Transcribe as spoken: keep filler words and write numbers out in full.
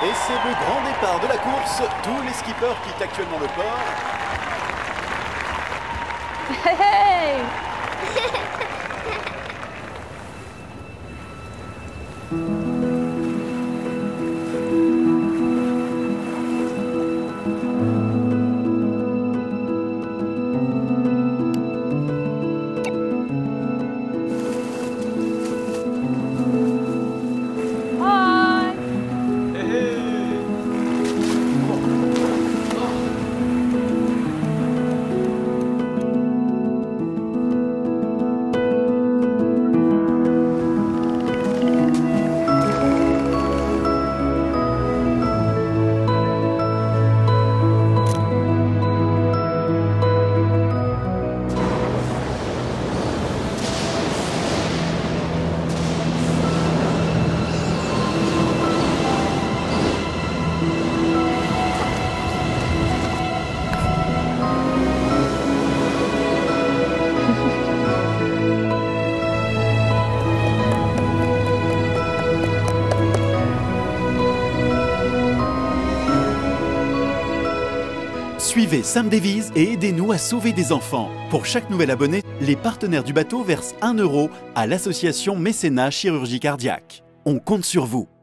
Et c'est le grand départ de la course. Tous les skippers quittent actuellement le port. Hey, hey. Suivez Sam Davies et aidez-nous à sauver des enfants. Pour chaque nouvel abonné, les partenaires du bateau versent un euro à l'association Mécénat Chirurgie Cardiaque. On compte sur vous.